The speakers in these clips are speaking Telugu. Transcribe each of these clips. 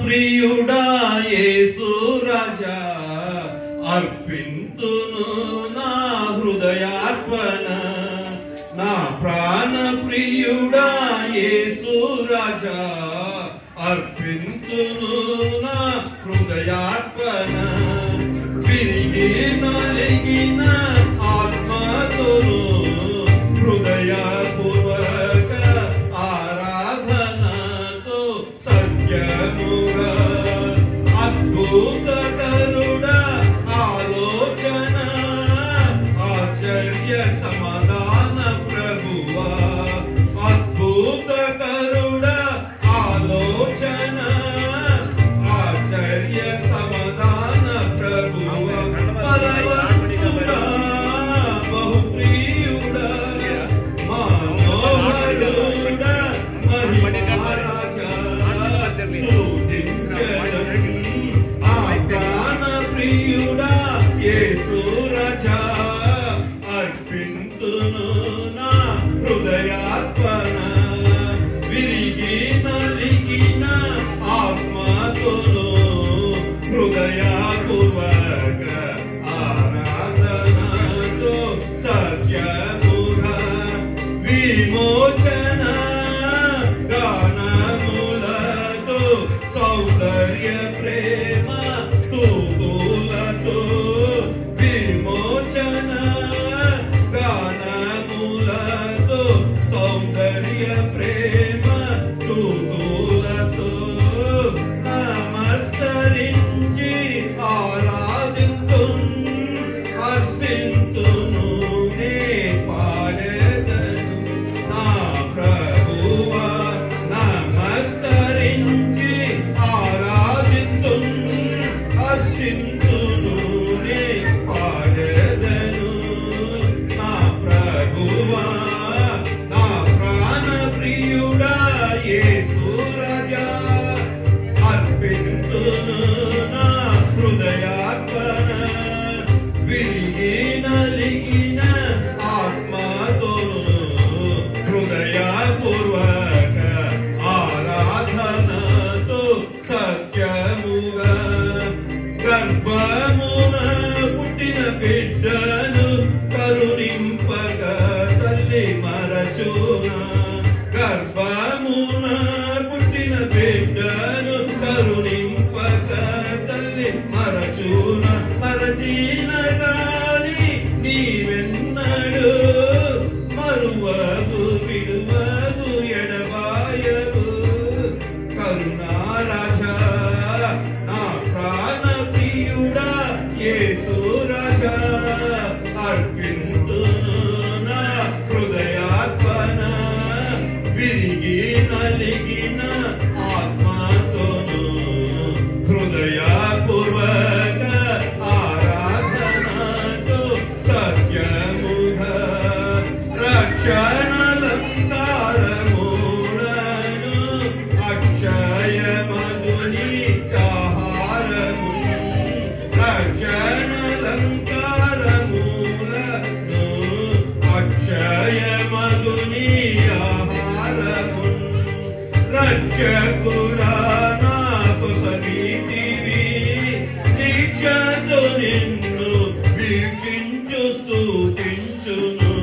ప్రియుడా యేసు రాజా అర్పింతును నా హృదయార్పణ నా ప్రాణ ప్రియుడా యేసు రాజా అర్పింతును నా హృదయార్పణ విరిగి నలిగిన ఆత్మతోను హృదయపూర్వక ఆరాధనతో సత్యముగా అద్భుతకరుడా ఆలోచన ఆశ్చర్య సమాధాన ప్రభువా అద్భుతకరుడా ఆలోచన ఆశ్చర్య సమాధాన ప్రభువా బలవంతుడా బహుప్రియుడా మనోహరుడా మహిమరాజా ప్రియుడా యేసు రాజా అర్పింతును నా హృదయార్పణ విరిగి నలిగిన ఆత్మతోను హృదయపూర్వక ఆరాధనతో సత్యముగా విమోచన గానములతో సౌందర్య ప్రేమ స్తుతులతో విమోచన గానములతో సౌందర్య ప్రేమ స్తుతులతో నమస్కరించి ఆరాధింతును హర్షింతును నే పాడెదను నా ప్రభువా నమస్కరించి ఆరాధింతును హర్షింతును నే పాడెదను నా ప్రభువా నా ప్రాణ ప్రియుడా యేసు రాజా అర్పింతును నా హృదయార్పణ విరిగి నలిగిన ఆత్మతోను హృదయపూర్వక ఆరాధనతో సత్యముగా గర్భమున పుట్టిన బిడ్డను కరుణింపక తల్లి మరచునా గర్భమున పుట్టిన బిడ్డను కరుణింపక తల్లి మరచునా మరచిన గాని నీవెన్నడు మరువకు విడువకు ఎడబాయకు కరుణారాజా నా ప్రాణ ప్రియుడా యేసు రాజా అర్పింతును నా హృదయార్పణ విరిగి నలిగిన ఆత్మతోను హృదయపూర్వక ఆరాధనతో సత్యముగా రక్షణలంకారములను అక్షయమధుని ఆహారము రక్షణలంకారములను అక్షయమధుని ఆహారము రక్షకుడా నాకు సమీతివి దీక్షతో నిన్ను వీక్షించు స్తుతించును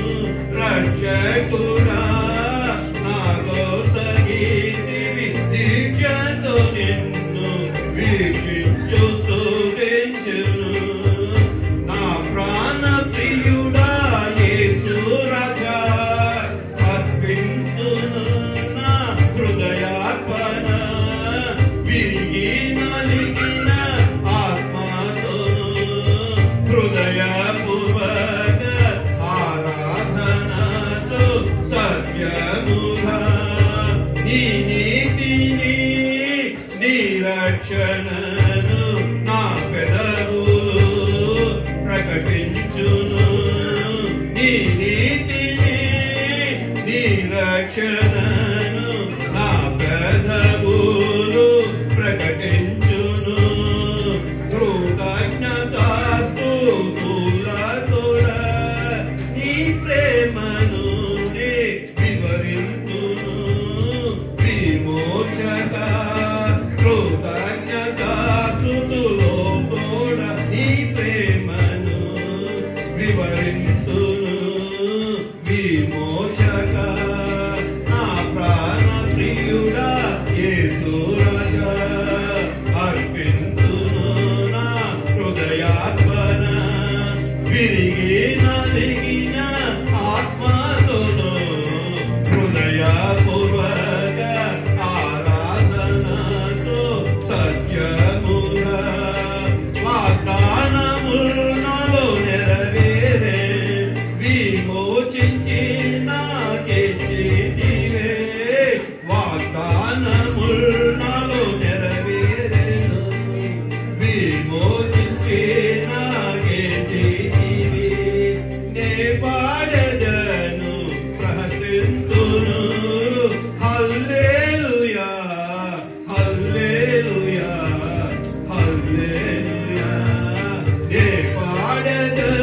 రక్షకుడా నాకు సమీతివి దీక్షతో నిన్ను వీక్షించు స్తుతించును నా ప్రాణ ప్రియుడా యేసు రాజా అర్పింతును నా హృదయార్పణ విరిగి నలిగిన ఆత్మతోను హృదయపూర్వక ఆరాధనతో సత్యముగా నీ నీతిని నీ రక్షణను నా పెదవులు ప్రకటించును నీ నీతిని నీ రక్షణను నా పెదవులు ప్రకటించును కృతజ్ఞతాస్తుతులతోడా నీ ప్రేమను నే వివరింతును విమోచక వివరింతును విమోచక నా ప్రాణ ప్రియుడా యేసు రాజా అర్పింతును నా హృదయార్పణ విరిగి నలిగిన ఆత్మతోను హృదయపూర్వక ఆరాధనతో సత్యముగా వాగ్దానములు నాలో నెరవేరే విమోచించి నాకెచ్చితివే వాగ్దానములు నాలో నెరవేరెను విమోచించి నాకెచ్చితివే నే పాడెదను ప్రహసింతును హల్లెలూయా హల్లెలూయా హల్లెలూయా నే పాడెదను